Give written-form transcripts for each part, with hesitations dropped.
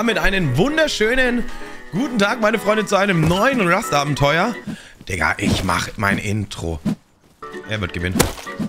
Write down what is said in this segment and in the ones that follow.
damit einen wunderschönen guten Tag, meine Freunde, zu einem neuen Rust-Abenteuer. Digga, ich mach mein Intro. Er wird gewinnen.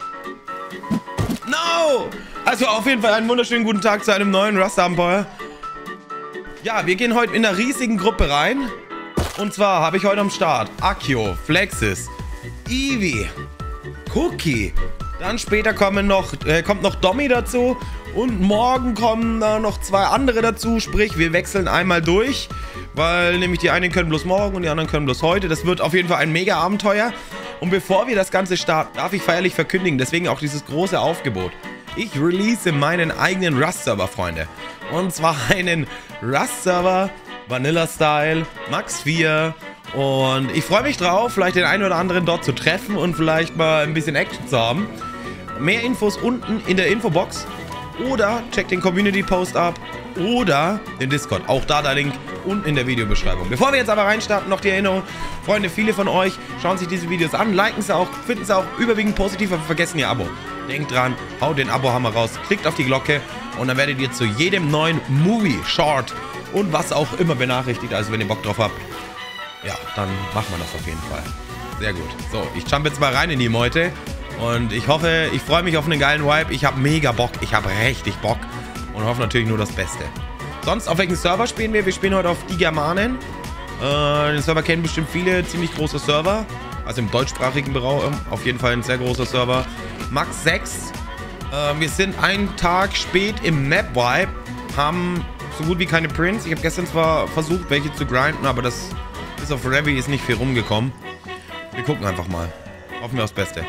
No! Also auf jeden Fall einen wunderschönen guten Tag zu einem neuen Rust-Abenteuer. Ja, wir gehen heute in einer riesigen Gruppe rein. Und zwar habe ich heute am Start Akio, Flexis, Eevee, Cookie. Dann später kommt noch Domi dazu. Und morgen kommen da noch zwei andere dazu. Sprich, wir wechseln einmal durch. Weil nämlich die einen können bloß morgen und die anderen können bloß heute. Das wird auf jeden Fall ein mega Abenteuer. Und bevor wir das Ganze starten, darf ich feierlich verkündigen. Deswegen auch dieses große Aufgebot. Ich release meinen eigenen Rust-Server, Freunde. Und zwar einen Rust-Server, Vanilla-Style, Max 4. Und ich freue mich drauf, vielleicht den einen oder anderen dort zu treffen und vielleicht mal ein bisschen Action zu haben. Mehr Infos unten in der Infobox. Oder checkt den Community-Post ab. Oder den Discord. Auch da der Link unten in der Videobeschreibung. Bevor wir jetzt aber reinstarten, noch die Erinnerung. Freunde, viele von euch schauen sich diese Videos an, liken sie auch, finden sie auch überwiegend positiv, aber vergessen ihr Abo. Denkt dran, haut den Abo-Hammer raus, klickt auf die Glocke und dann werdet ihr zu jedem neuen Movie, Short und was auch immer benachrichtigt. Also wenn ihr Bock drauf habt, ja, dann macht man das auf jeden Fall. Sehr gut. So, ich jump jetzt mal rein in die Meute. Und ich hoffe, ich freue mich auf einen geilen Vibe. Ich habe mega Bock. Ich habe richtig Bock. Und hoffe natürlich nur das Beste. Sonst, auf welchen Server spielen wir? Wir spielen heute auf die Germanen. Den Server kennen bestimmt viele. Ziemlich großer Server. Also im deutschsprachigen Raum. Auf jeden Fall ein sehr großer Server. Max 6. Wir sind einen Tag spät im Map-Vibe. Haben so gut wie keine Prints. Ich habe gestern zwar versucht, welche zu grinden, aber das bis auf Revi ist nicht viel rumgekommen. Wir gucken einfach mal. Hoffen wir aufs Beste.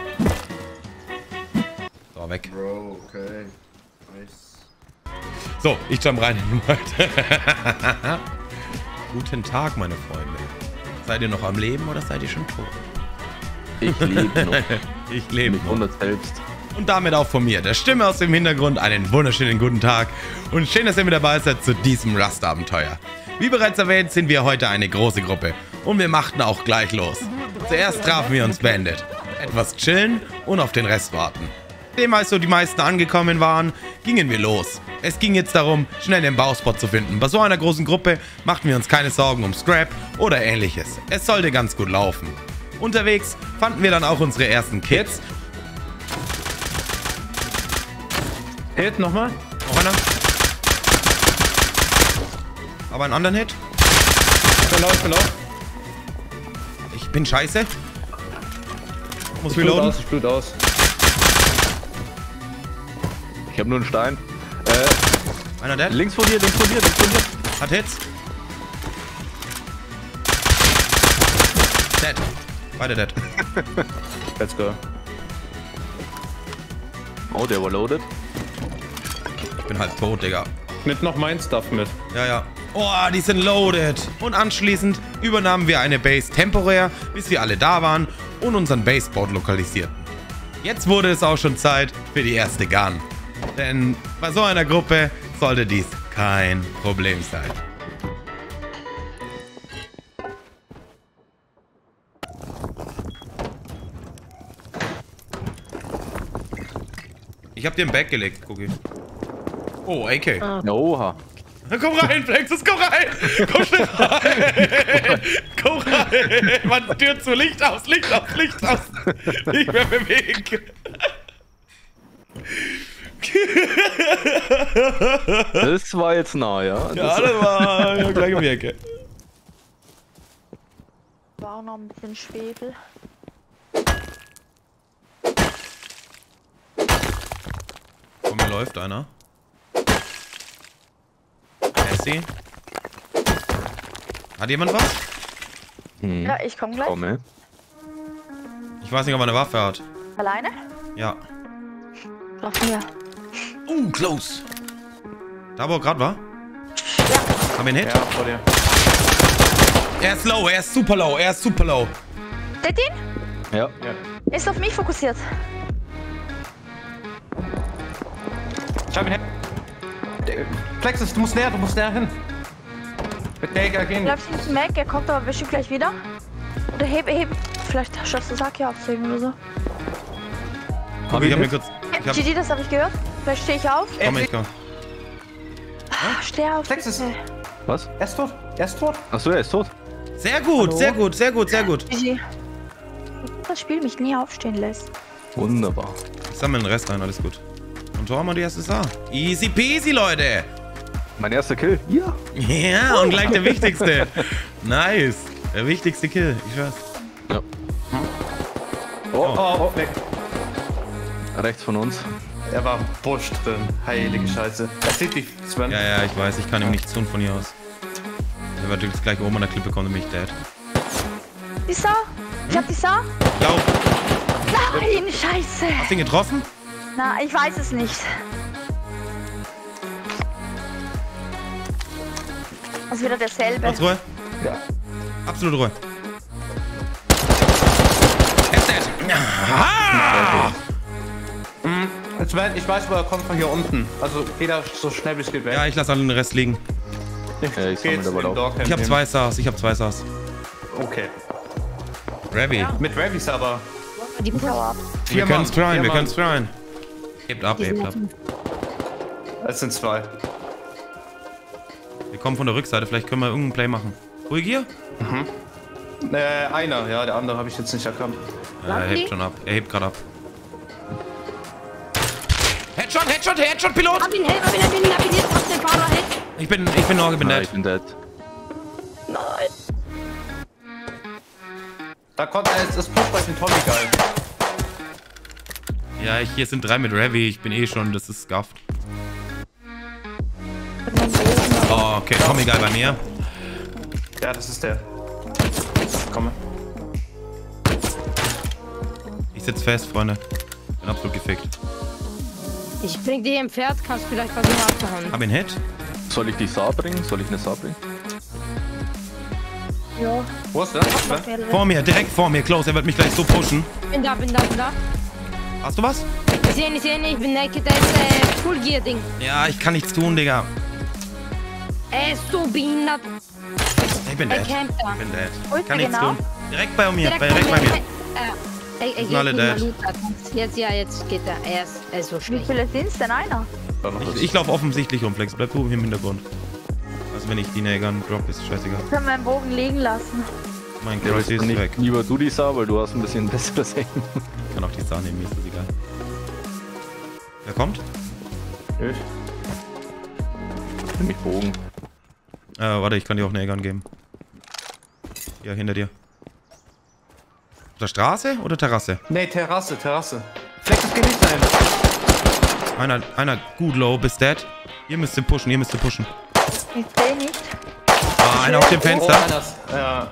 So, weg. Bro, okay. Nice. So, ich jump rein in die Meute. Guten Tag, meine Freunde. Seid ihr noch am Leben oder seid ihr schon tot? Ich lebe noch. Ich lebe noch. 100 selbst. Und damit auch von mir, der Stimme aus dem Hintergrund, einen wunderschönen guten Tag. Und schön, dass ihr mit dabei seid zu diesem Rust-Abenteuer. Wie bereits erwähnt, sind wir heute eine große Gruppe. Und wir machten auch gleich los. Zuerst trafen wir uns Bandit. Etwas chillen und auf den Rest warten. Nachdem also die meisten angekommen waren, gingen wir los. Es ging jetzt darum, schnell den Bauspot zu finden. Bei so einer großen Gruppe machten wir uns keine Sorgen um Scrap oder ähnliches. Es sollte ganz gut laufen. Unterwegs fanden wir dann auch unsere ersten Kits. Hit nochmal. Noch einer. Aber einen anderen Hit. Verlauf. Ich bin scheiße. Muss Ich blut reloaden. aus, ich blut aus. Ich habe nur einen Stein. Einer dead. Links von dir. Hat Hits. Dead. Beide dead. Let's go. Oh, der war loaded. Ich bin halb tot, Digga. Mit noch mein Stuff mit. Ja. Oh, die sind loaded. Und anschließend übernahmen wir eine Base temporär, bis wir alle da waren und unseren Baseboard lokalisierten. Jetzt wurde es auch schon Zeit für die erste Gun. Denn bei so einer Gruppe sollte dies kein Problem sein. Ich hab dir ein Bag gelegt, Cookie. Oh, AK. Oha. Komm rein, Flexus, komm rein! Komm schnell rein! Komm rein! Mann, Tür zu, Licht aus! Nicht mehr bewegen! Das war jetzt nah, ja? Ja, das war ja, gleich um die Ecke. War auch noch ein bisschen Schwefel. Vor mir läuft einer. Messi. Hat jemand was? Ja, ich komm gleich. Komm, ey. Ich weiß nicht, ob er eine Waffe hat. Alleine? Ja. Auf mir. Close. Da, wo er gerade war? Ja. Haben wir einen Hit? Ja, vor dir. Er ist low, er ist super low. Seht ihn? Ja. Ist auf mich fokussiert. Ich hab ihn. Plexus, du musst näher hin. Mit Dagger gehen. Bleibst du nicht weg, er kommt aber bestimmt gleich wieder. Oder heb. Vielleicht schaffst du Saki aufzuheben oder so. Komm, ich hab mir kurz... GG, das habe ich gehört. Vielleicht stehe ich auf. Komm, ich komm. Steh auf. Plexus. bitte. Was? Er ist tot. Er ist tot. Achso, er ist tot. Sehr gut, Hallo? sehr gut, sehr gut, sehr gut. Easy. Das Spiel mich nie aufstehen lässt. Wunderbar. Ich sammle den Rest ein, alles gut. Und so haben wir die erste Sache. Easy peasy, Leute. Mein erster Kill. Ja. Ja, und gleich der wichtigste. Nice. Der wichtigste Kill, ich weiß. Ja. Oh, weg. Rechts von uns. Er war Busch drin. Heilige Scheiße. Er sieht dich, Sven. Ja, ja, ich weiß, ich kann ihm nichts tun von hier aus. Der wird jetzt gleich oben an der Klippe kommen, nämlich dead. Die Sau? Ich hab die Sau? Lauf. Nein, scheiße. Hast du ihn getroffen? Na, ich weiß es nicht. Das ist wieder derselbe. Kurz Ruhe. Ja. Absolute Ruhe. Er ist dead. Ah! Sven, ich weiß, wo er kommt, von hier unten. Also geh da so schnell wie es geht weg. Ja, ich lasse alle den Rest liegen. Ja, ich sammle Geht's aber in auch. Dogcamp Ich habe hin. 2 Stars, ich habe 2 Stars. Okay. Ravi. Mit Ravis aber. Die Power ab. Wir können es tryen, wir Mann. können es tryen. Hebt ab, hebt ab. Es sind 2. Wir kommen von der Rückseite, vielleicht können wir irgendeinen Play machen. Ruhig hier? Einer, ja, der andere habe ich jetzt nicht erkannt. Ja, er hebt schon ab, er hebt gerade ab. Headshot, Headshot, Headshot, Pilot! Hab ihn, hab ihn jetzt auf den Fahrer, Head. Ich bin noch, ich bin Ja, dead. ich bin dead. Nein. Da kommt das Push bei den Tommy geil. Ja, hier sind 3 mit Ravi, ich bin eh schon, das ist scuffed. Oh, okay, Tommy geil bei mir. Ja, das ist der. Komm. Ich sitz fest, Freunde. Bin absolut gefickt. Ich bring dich im Pferd, kannst vielleicht versuchen abzuhauen. Hab ihn Hit? Soll ich die Saar bringen? Soll ich eine Saar bringen? Ja. Wo ist der? Sven? Vor mir, direkt vor mir, Close, er wird mich gleich so pushen. Bin da. Hast du was? Ich seh nicht, ich bin naked, das ist Full Gear Ding. Ja, ich kann nichts tun, Digga. Er ist so behindert. Ich bin Er dead. campt da. Ich bin dead. Wo ist Ich kann der nichts genau? tun. Direkt bei mir, Direkt direkt bei mir. Er sind alle geht mit dead. Maluta. Jetzt geht er. Er ist so Wie schlecht. viele sind's denn? Einer? Ich laufe offensichtlich rum, Flex. Bleib du im Hintergrund. Also wenn ich die Nägern drop, ist scheißegal. Können wir den Bogen liegen lassen? Mein Ja, Crazy ist nicht weg. lieber du die Saar, weil du hast ein bisschen besseres Aim. Ich kann auch die Star nehmen, mir ist das egal. Wer kommt? Ich. Nimm mich Bogen. Warte, ich kann dir auch Nägern geben. Ja, hinter dir. Auf der Straße oder Terrasse? Nee, Terrasse. Flex geht nicht dahin. Einer gut low, bis dead. Ihr müsst ihn pushen, Ich seh nicht. Ah, einer auf dem Fenster. Oh, einer ist, ja.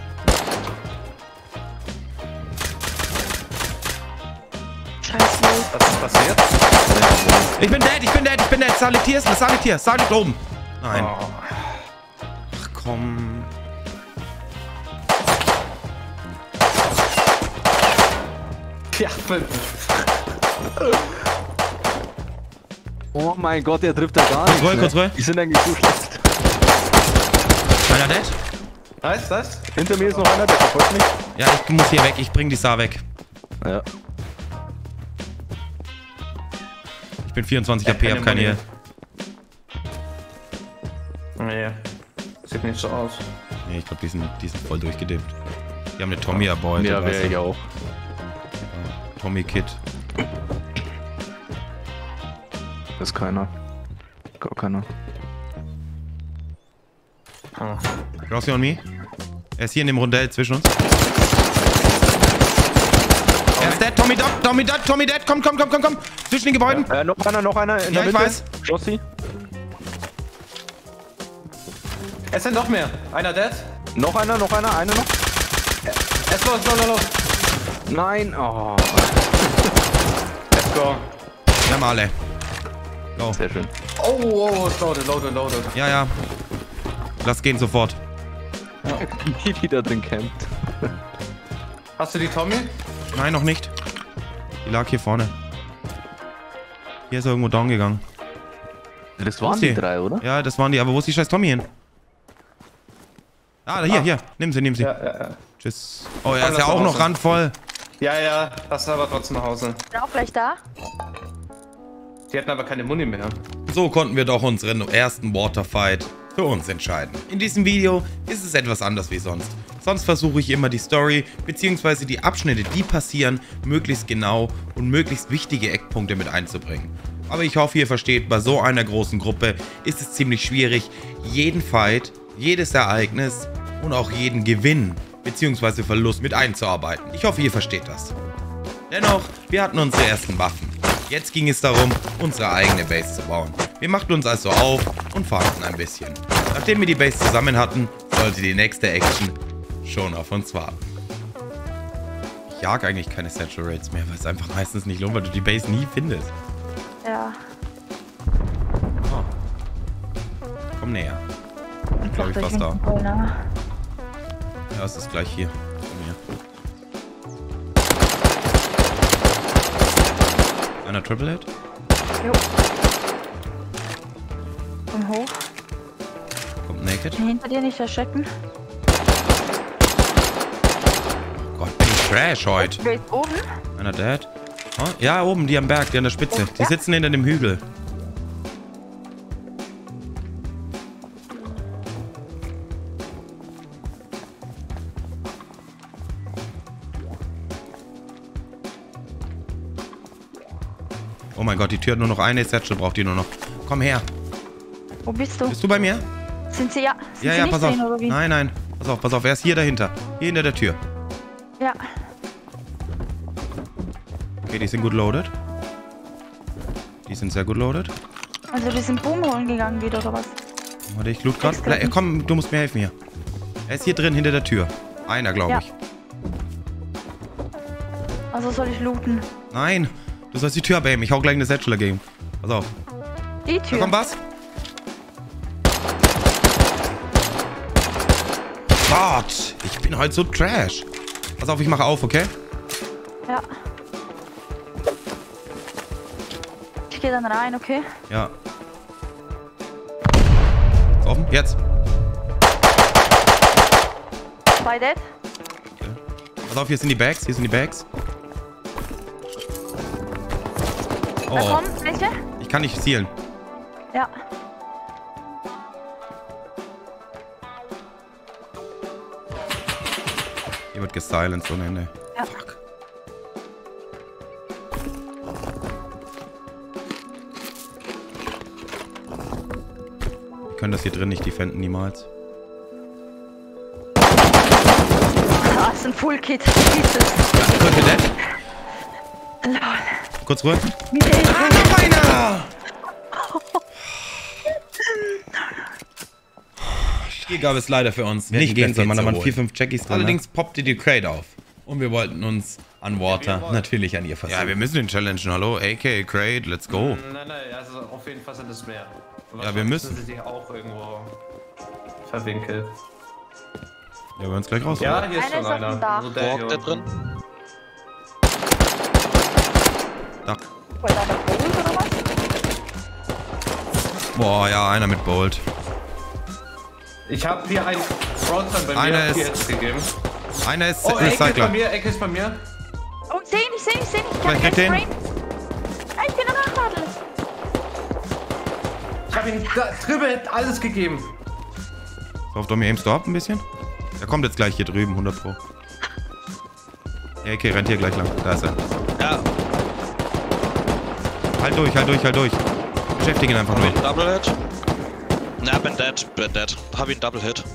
Scheiße. Was ist passiert? Ich bin dead. Salit oben. Nein. Oh. Ach komm. Ja, Oh mein Gott, der trifft ja gar nicht. Kurz Ruhe. Die sind eigentlich so schlecht. Einer dead? nice. Hinter mir ist noch einer, der verfolgt mich. Ja, ich muss hier weg. Ich bring die Star weg. Ja. Ich bin 24 AP, keine hab keine Muni. hier. Nee. Sieht nicht so aus. Nee, ich glaube, die sind voll durchgedippt. Die haben eine Tommy erbeutet. Ja, weißt wäre du? ich auch. Tommy Kid. Das ist keiner. Gar keiner. Ah. Rossi on me. Er ist hier in dem Rondell zwischen uns. Er ist dead. Tommy dead. Komm. Zwischen den Gebäuden. Noch einer in Ja, der ich Mitte. weiß. Jossi. Es sind noch mehr. Einer dead. Noch einer noch. Es ist los. Nein. Oh. Let's go. Wir haben alle. Go. Sehr schön. Oh, loaded. Ja. Lass gehen sofort. Die da drin campt. Hast du die Tommy? Nein, noch nicht. Die lag hier vorne. Hier ist er irgendwo down gegangen. Das Wo waren ist die die? 3, oder? Ja, das waren die. Aber wo ist die scheiß Tommy hin? Ah, hier. Nimm sie. Ja. Tschüss. Oh, er ist lass ja auch nach noch Hause. randvoll. Ja. Lass aber trotzdem nach Hause. Bin auch gleich da. Die hatten aber keine Muni mehr. So konnten wir doch unseren ersten Waterfight für uns entscheiden. In diesem Video ist es etwas anders wie sonst. Sonst versuche ich immer die Story bzw. die Abschnitte, die passieren, möglichst genau und möglichst wichtige Eckpunkte mit einzubringen. Aber ich hoffe, ihr versteht, bei so einer großen Gruppe ist es ziemlich schwierig, jeden Fight, jedes Ereignis und auch jeden Gewinn bzw. Verlust mit einzuarbeiten. Ich hoffe, ihr versteht das. Dennoch, wir hatten unsere ersten Waffen. Jetzt ging es darum, unsere eigene Base zu bauen. Wir machten uns also auf und farmten ein bisschen. Nachdem wir die Base zusammen hatten, sollte die nächste Action schon auf uns warten. Ich jag eigentlich keine Satchel Raids mehr, weil es einfach meistens nicht lohnt, weil du die Base nie findest. Ja. Oh. Komm näher. Ich glaube, ich fast da. Ja, es ist gleich hier. Komm her. Einer Triple Hit? Jo. Komm hoch. Kommt Naked. Hinter dir nicht erschrecken. Gott, bin ich Trash heute. Wer ist oben? Einer dead. Oh, ja, oben, die am Berg, die an der Spitze. Die sitzen hinter dem Hügel. Oh mein Gott, die Tür hat nur noch eine Satchel, braucht die nur noch. Komm her. Wo bist du? Bist du bei mir? Sind sie ja? Sind Ja, sie ja, nicht pass auf. sehen, oder wie? Nein, nein. Pass auf. Er ist hier dahinter. Hier hinter der Tür. Ja. Okay, die sind gut loaded. Die sind sehr gut loaded. Also die sind Boom holen gegangen wieder, oder was? Warte, ich loot gerade. Komm, du musst mir helfen hier. Er ist hier drin, hinter der Tür. Einer, glaube Ja. ich. Also soll ich looten? Nein, du sollst die Tür abaimen. Ich hau gleich eine Satchel dagegen. Pass auf. Die Da Tür. kommt was. Gott, ich bin heute so trash. Pass auf, ich mache auf, okay? Ja. Ich gehe dann rein, okay? Ja. Ist offen? Jetzt. Bei Dead. Pass auf, hier sind die Bags. Hier sind die Bags. Da Oh, kommt welche? ich kann nicht zielen. Ja. Hier wird gesilenced ohne Ende. Ja. Fuck. Wir können das hier drin nicht defenden, niemals. Ah, ist ein Full Kit. Jesus. Ja, Rücke dead. Lol. Kurz Ruhe. Mit der Ah, noch einer! Hier gab es leider für uns nicht besser, man. Da waren 4, 5 Jackies drin. Allerdings poppte die Crate auf. Und wir wollten uns an Water natürlich an ihr versuchen. Ja, wir müssen den challengen. Hallo, AK, Crate, let's go. Nein, also auf jeden Fall sind es mehr. Ja, wir müssen. Sie sich auch irgendwo verwinkelt. Ja, wir werden uns gleich raus. Ja, hier ist Einer schon ist auf dem einer. Dach. Also Wo hockt hier der unten. drin? Da. Bei deiner Bowl oder was? Boah, ja, einer mit Bolt. Ich habe hier einen Frontside bei Einer mir ist- jetzt gegeben. Einer ist Oh, Ecke ist bei Recycler. mir, Ecke ist bei mir. Oh, ich seh ihn. Ich Wer kriegt den? Ah, ich bin ein Nachladel. Ich habe ihm drüber alles gegeben. So, auf Domi, aimst du ab ein bisschen? Der kommt jetzt gleich hier drüben, 100 Pro. Ja, okay, rennt hier gleich lang. Da ist er. Ja, Halt durch. Beschäftige ihn einfach nur. Double Hit. Na, bin dead. Hab ihn Double Hit.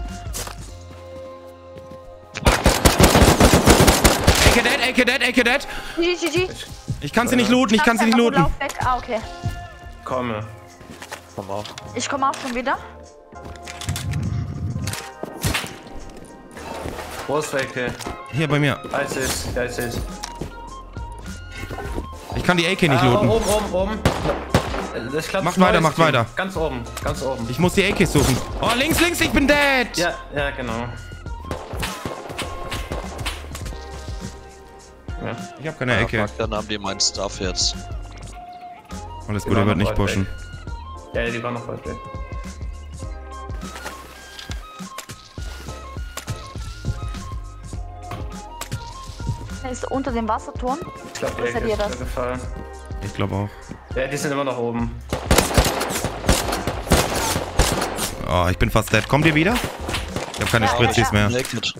AK dead. GG. Ich kann sie nicht looten, Lauf weg. Ah, okay. Komme. Komm auf. Ich komme auch schon wieder. Wo ist Ecke? Hier bei mir. Da ist es. Ich kann die AK nicht looten. Oben. Das klappt Macht neues weiter. Team. Ganz oben. Ich muss die AK suchen. Oh, links, ich bin dead. Ja, genau. Ja. Ich hab keine AK. Fuck, dann haben die meinen Stuff jetzt. Alles Die gut, er waren wird noch nicht weit pushen. weg. Ja, die waren noch weit weg. Er ist unter dem Wasserturm. Ich glaube, Was die hat Ecke dir ist das? mir gefallen. Ich glaube auch. Ja, die sind immer noch oben. Oh, ich bin fast dead. Kommt ihr wieder? Ich habe keine Spritzis mehr. Naked.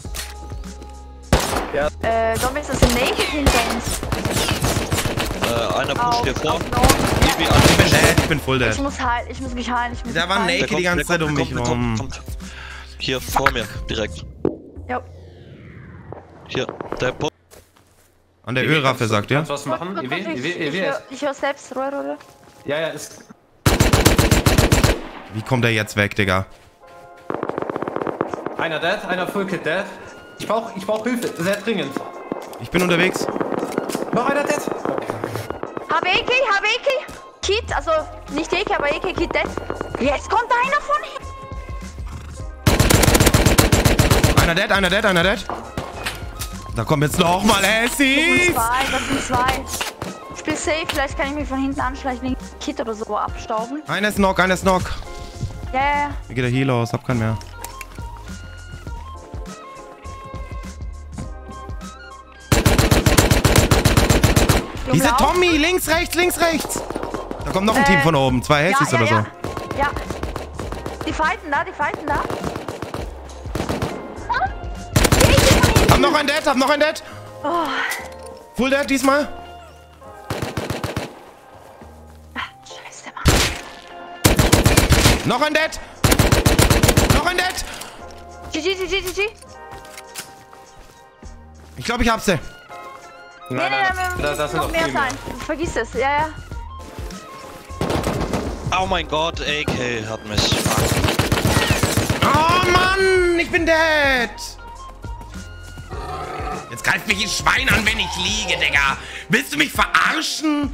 Zombies ist ein Naked hinter uns. Einer pusht hier vor. Ich bin full dead. Ich muss mich heilen. Da war Naked die ganze Zeit um mich rum. Kommt. Hier vor mir, direkt. Ja. Hier, der Push. An der Ölraffe, sagt ihr? Kannst du was machen? Ich höre selbst Rohr. Ja, ist... Wie kommt der jetzt weg, Digga? Einer dead, einer Full Kit dead. Ich brauch Hilfe, sehr dringend. Ich bin unterwegs. Noch einer dead. Hab AK. Kit, also nicht AK, aber AK, Kit dead. Jetzt kommt einer von hinten. Einer dead. Da kommt jetzt noch mal Essi. Das sind zwei. Ich spiel safe, vielleicht kann ich mich von hinten anschleichen, den Kit oder so abstauben. Einer ist knock. Ja. Wie geht der Heal aus? Hab keinen mehr. Diese Tommy, links, rechts. Da kommt noch ein Team von oben. 2 Hessis oder so. Ja. Die fighten da. Hab noch einen Dead. Oh. Full Dead diesmal. Scheiße, Mann. Noch ein Dead. GG. Ich glaube, ich hab sie. Nein, das sind noch mehr sein. Vergiss es, ja. Oh mein Gott, AK hat mich. Oh Mann, ich bin dead. Jetzt greift mich ein Schwein an, wenn ich liege, Digga. Willst du mich verarschen?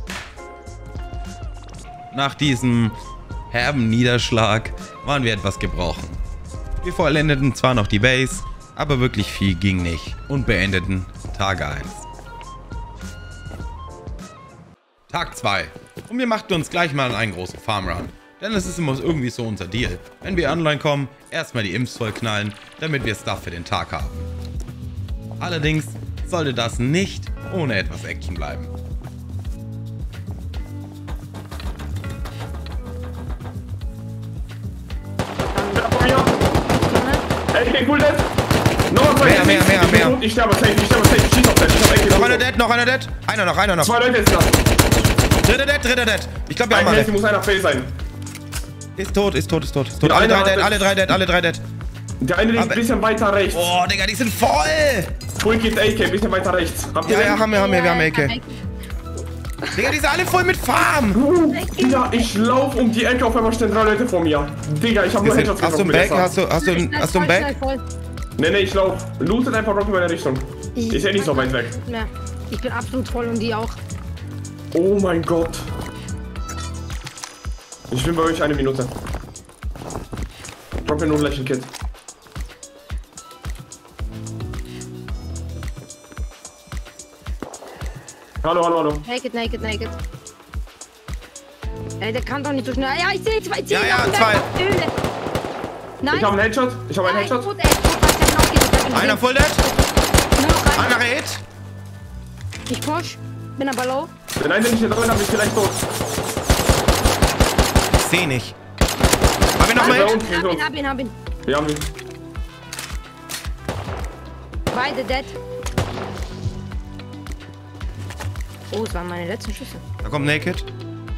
Nach diesem herben Niederschlag waren wir etwas gebrochen. Wir vollendeten zwar noch die Base, aber wirklich viel ging nicht und beendeten Tage 1. Tag 2. Und wir machten uns gleich mal einen großen Farmrun. Denn es ist immer irgendwie so unser Deal. Wenn wir online kommen, erstmal die Imps vollknallen, damit wir Stuff für den Tag haben. Allerdings sollte das nicht ohne etwas Action bleiben. Ey, cool, dead. Noch Mehr. Ich sterbe safe. Schieß auf dead. Noch einer dead. Einer noch. 2 Leute ist das. Dritter dead. Ich glaube, wir haben Ein alle. Hälfte muss einer fail sein. Ist tot. Ja, Alle einer drei dead. Der eine liegt ein bisschen weiter rechts. Oh, Digga, die sind voll. Full Kit AK, ein bisschen weiter rechts. Habt ihr Ja, den? haben wir AK. Digga, die sind alle voll mit Farm. Ja, ich lauf um die Ecke, auf einmal stehen 3 Leute vor mir. Digga, ich hab nur Headshots Hast du ein Back? Hast du ein Back? Nee, ich lauf. Lootet einfach Rock in meine Richtung. Ist ja nicht so weit weg. Ja, ich bin absolut voll und die auch. Oh mein Gott. Ich bin bei euch 1 Minute. Drop mir nur gleich ein Kit. Hallo. Naked. Ey, der kann doch nicht so schnell. Ja, ich sehe 2 Ziele. Ja, 2. Nein. Ich hab einen Headshot. Gut, ey, Einer full dead. Noch Einer Red. Ich push. Bin aber low. Wenn einer nicht hier drin habe ich vielleicht tot. Ich seh nicht. Hab ich noch mal Hit? Hab ihn. Wir haben ihn. Beide dead. Oh, es waren meine letzten Schüsse. Da kommt Naked.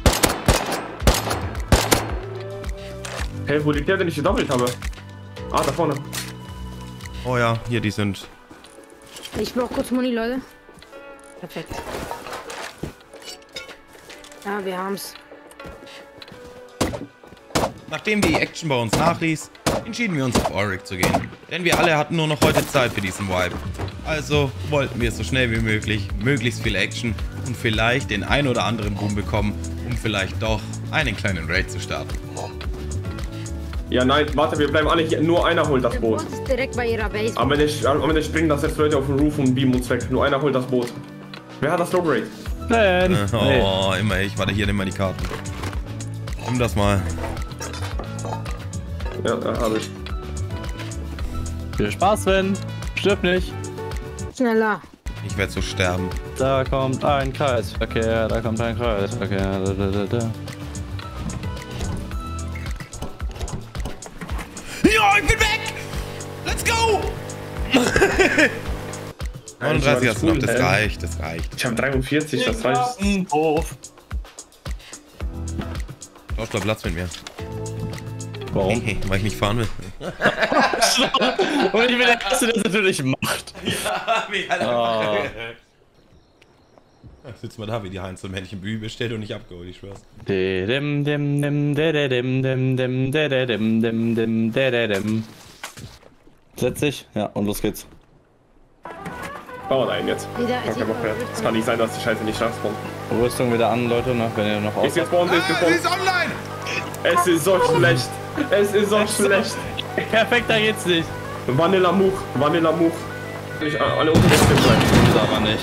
Hey, wo liegt der, den ich gedoppelt habe? Ah, da vorne. Oh ja, hier, die sind. Ich brauche kurz Muni, Leute. Perfekt. Ja, wir haben's. Nachdem die Action bei uns nachließ, entschieden wir uns auf Auric zu gehen. Denn wir alle hatten nur noch heute Zeit für diesen Wipe. Also wollten wir so schnell wie möglich möglichst viel Action und vielleicht den ein oder anderen Boom bekommen, um vielleicht doch einen kleinen Raid zu starten. Ja, nein, warte, wir bleiben alle hier. Nur einer holt das Der Boot. Boot ist direkt bei ihrer Base. Am Ende springen das jetzt Leute auf den Roof und beamen uns weg. Nur einer holt das Boot. Wer hat das Low Raid? Oh, immer ich. Warte, hier, nimm mal die Karten. Nimm das mal. Ja, da habe ich. Viel Spaß, Sven. Stirb nicht. Schneller. Ich werde so sterben. Da kommt ein Kreisverkehr, da kommt ein Kreisverkehr. 39 hast du noch, das reicht, das reicht. Ich habe 43, das reicht. Tausch mal Platz mit mir. Warum? Weil ich nicht fahren will. Und ich bin der Erste, der es natürlich macht. Ja, wie alle sitzt mal da, wie die Heinz und Männchen Bühne bestellt und nicht abgeholt, ich schwör's. Setz dich. Ja, und los geht's. Dauert einen jetzt. Wieder, Okay, es kann nicht sein, dass die Scheiße nicht nachspawnt. Rüstung wieder an, Leute, ne? Wenn ihr noch Ist gespawnt, ist Sie gespawnt. ist online! Es ist so schlecht. Es ist so schlecht. Perfekt, da geht's nicht. Vanilla Much, Vanilla Much. Alle unterwegs bleiben. Ist aber nicht.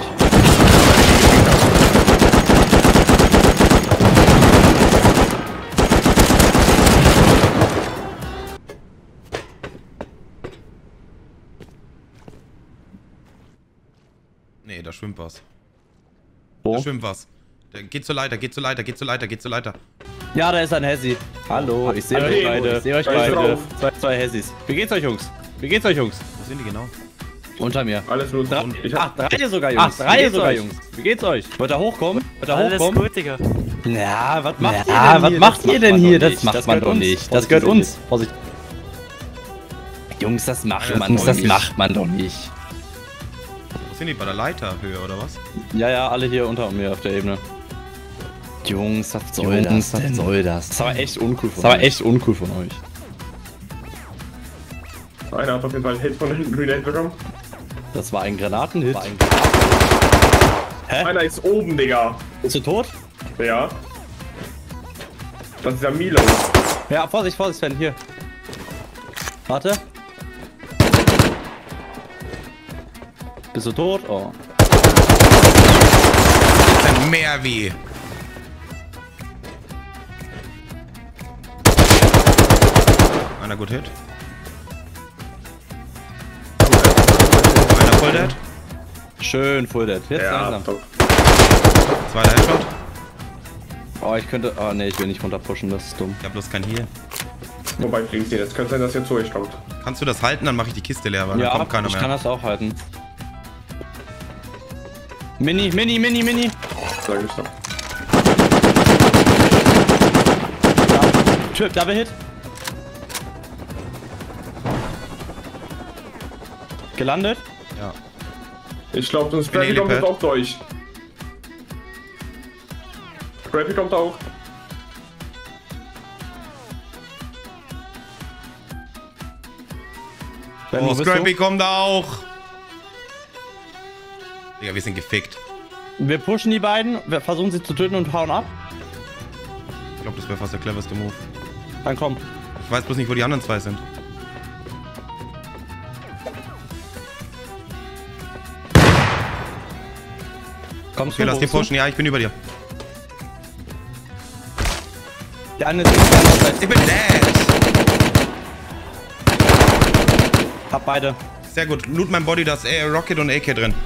Nee, da schwimmt was. Wo? Da schwimmt was. Geht zur Leiter, geht zur Leiter, geht zur Leiter, geht zur Leiter. Ja, da ist ein Hessi. Hallo, ich sehe euch beide. Ich sehe euch beide. Zwei Hessis. Wie geht's euch, Jungs? Wie geht's euch, Jungs? Wo sind die genau? Unter mir. Alles los. Drei sogar, Jungs. Drei sogar, Jungs. Wie geht's euch? Wollt ihr hochkommen? Alles gut, Digga. Ja, was macht ihr denn hier? Das macht man doch nicht. Das gehört uns. Vorsicht. Jungs, das macht man doch nicht. Wo sind die? Bei der Leiterhöhe oder was? Ja, alle hier unter mir auf der Ebene. Jungs, was soll das? Das war echt uncool von euch. Einer hat auf jeden Fall einen Hit von hinten Grenade bekommen. Das war ein Granatenhit. Hä? Einer ist oben, Digga. Bist du tot? Ja. Das ist ja Milo. Ja, Vorsicht, Sven, hier. Warte. Bist du tot? Oh. Dann mehr wie. Einer gut hit. Einer voll dead. Schön Full Dead. Jetzt Ja, langsam. top. Zweiter Headshot. Oh, ich könnte. Oh ne, ich will nicht runter pushen, das ist dumm. Ich hab bloß kein Heal. Wobei fliegt sie. Jetzt könnte sein, dass ihr zu euch kommt. Kannst du das halten, dann mache ich die Kiste leer, weil Ja, dann kommt keiner ich mehr. kann das auch halten. Mini. Sag ich doch. Trip, Double Hit. Gelandet. Ja. Ich glaube, das Scrappy kommt jetzt auch durch. Scrappy kommt auch. Ben, wo Oh, bist Scrappy du? kommt auch. Digga, wir sind gefickt. Wir pushen die beiden, wir versuchen sie zu töten und hauen ab. Ich glaube, das wäre fast der cleverste Move. Dann komm. Ich weiß bloß nicht, wo die anderen zwei sind. Kommst Okay, du? lass Wo den bist du? pushen. Ja, ich bin über dir. Der eine ist andererseits. Ich bin dead. Hab beide. Sehr gut. Loot mein Body, da ist Rocket und AK drin.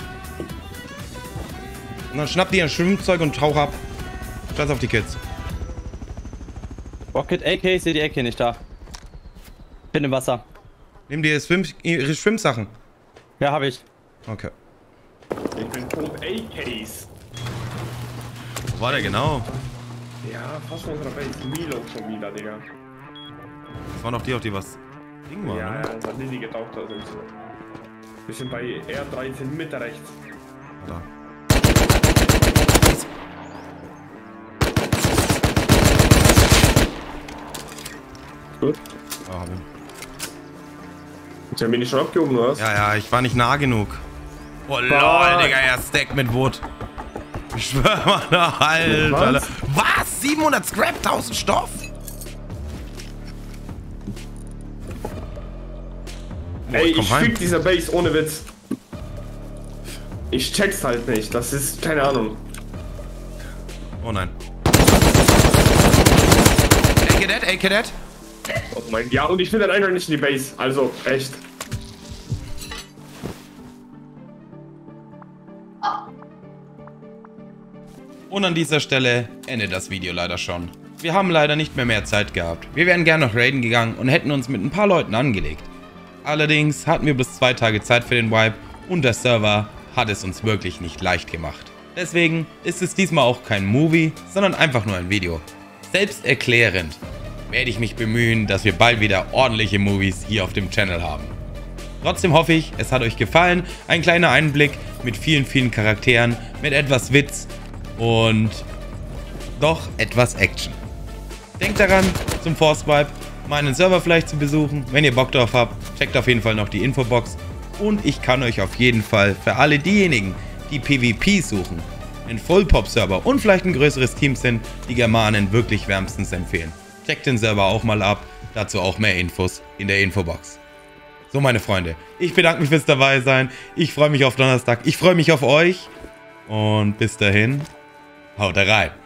Und dann schnapp dir ein Schwimmzeug und tauch ab. Scheiß auf die Kids. Rocket, AK, ich sehe die AK nicht da. Bin im Wasser. Nimm dir ihre Schwimmsachen. Ja, hab ich. Okay. Ich bin tot AKs. Wo war der genau? Ja, fast von unserer Base. Milo schon wieder, Digga. Das waren doch die, auf die was Ding war, Ja, ne? ja, unser Lilly getaucht da sind. Wir sind bei R13 Mitte rechts. Da. Gut. Oh, hab ihn. Sie haben mich nicht schon abgehoben, oder was? Ja, ich war nicht nah genug. Oh lol, Digga, er stackt mit Wood. Ich schwör mal, Alter. Was? 700 Scrap, 1000 Stoff? Ey, komm ich heim. fick dieser Base ohne Witz. Ich check's halt nicht, das ist keine Ahnung. Oh nein. AK dead. Oh mein, ja, und ich finde dann einfach nicht in die Base, also echt. Und an dieser Stelle endet das Video leider schon. Wir haben leider nicht mehr Zeit gehabt. Wir wären gerne noch raiden gegangen und hätten uns mit ein paar Leuten angelegt. Allerdings hatten wir bloß 2 Tage Zeit für den Wipe und der Server hat es uns wirklich nicht leicht gemacht. Deswegen ist es diesmal auch kein Movie, sondern einfach nur ein Video. Selbsterklärend werde ich mich bemühen, dass wir bald wieder ordentliche Movies hier auf dem Channel haben. Trotzdem hoffe ich, es hat euch gefallen. Ein kleiner Einblick mit vielen, vielen Charakteren, mit etwas Witz und doch etwas Action. Denkt daran, zum Force Wipe meinen Server vielleicht zu besuchen. Wenn ihr Bock drauf habt, checkt auf jeden Fall noch die Infobox. Und ich kann euch auf jeden Fall für alle diejenigen, die PvP suchen, einen Vollpop-Server und vielleicht ein größeres Team sind, die Germanen wirklich wärmstens empfehlen. Checkt den Server auch mal ab, dazu auch mehr Infos in der Infobox. So meine Freunde, ich bedanke mich fürs dabei sein, ich freue mich auf Donnerstag, ich freue mich auf euch und bis dahin, haut rein.